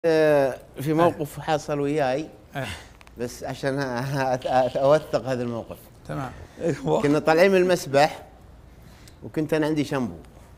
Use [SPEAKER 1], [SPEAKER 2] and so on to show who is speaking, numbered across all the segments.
[SPEAKER 1] في موقف حصل وياي بس عشان اوثق هذا الموقف.
[SPEAKER 2] تمام.
[SPEAKER 1] كنا طالعين من المسبح وكنت انا عندي شامبو.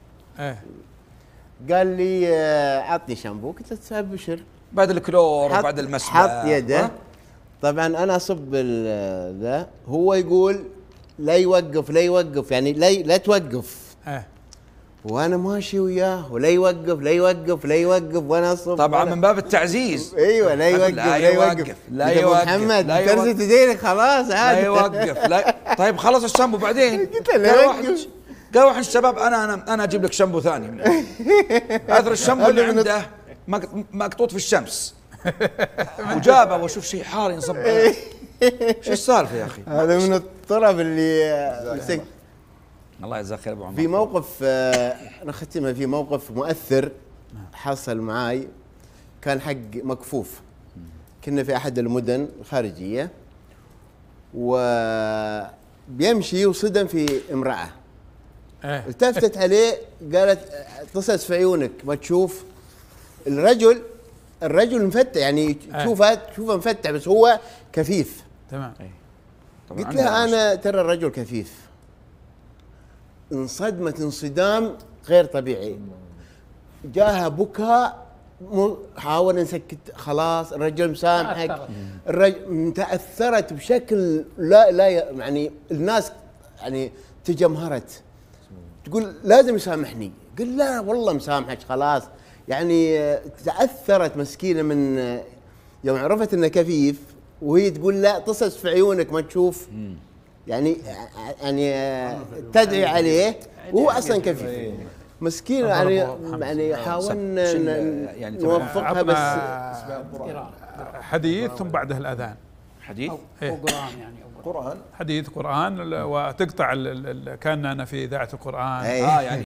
[SPEAKER 1] قال لي عطني شامبو. قلت له ابشر.
[SPEAKER 3] بعد الكلور وبعد المسبح
[SPEAKER 1] حط يده. طبعا انا اصب ذا، هو يقول لا يوقف لا يوقف، يعني لا توقف. وانا ماشي وياه ولا يوقف لا يوقف لا يوقف وانا اصب.
[SPEAKER 3] طبعا من باب التعزيز.
[SPEAKER 1] ايوه لا يوقف لا يوقف
[SPEAKER 3] لا يوقف
[SPEAKER 1] محمد ترزت يدينك خلاص عادي.
[SPEAKER 3] لا يوقف لا. طيب خلص الشامبو بعدين.
[SPEAKER 1] قلت له لا يوقف.
[SPEAKER 3] قال واحد الشباب انا اجيب لك شامبو ثاني. اثر الشامبو اللي عنده مقطوط في الشمس. وجابه واشوف شيء حار ينصب. شو السالفه يا اخي؟
[SPEAKER 1] هذا من الطرف اللي مسك.
[SPEAKER 3] الله يجزاك خير ابو عمر.
[SPEAKER 1] في موقف انا ختمها، في موقف مؤثر حصل معاي، كان حق مكفوف. كنا في احد المدن الخارجيه وبيمشي وصدم في امراه. التفتت عليه قالت تصص في عيونك ما تشوف. الرجل مفتح، يعني تشوفه مفتح بس هو كفيف.
[SPEAKER 2] تمام.
[SPEAKER 1] قلت لها انا ترى الرجل كفيف. انصدمت انصدام غير طبيعي. جاها بكاء، حاول نسكت خلاص الرجل مسامحك. الرجل تاثرت بشكل لا يعني الناس يعني تجمهرت تقول لازم يسامحني. قل لا والله مسامحك خلاص. يعني تاثرت مسكينه من يوم عرفت انه كفيف، وهي تقول لا تصص في عيونك ما تشوف. يعني تدعي عليه وهو اصلا كفيف مسكين. يعني حاولنا نوفقها بس
[SPEAKER 2] حديث ثم بعده الاذان.
[SPEAKER 3] حديث
[SPEAKER 4] قرآن يعني
[SPEAKER 2] حديث قرآن وتقطع كأننا في إذاعة القرآن.
[SPEAKER 3] يعني